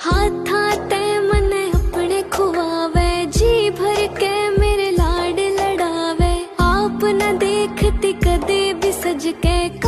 हाथ आते मन अपने खुआवे, जी भर के मेरे लाड लड़ावे। आप न देखती कदे भी सज के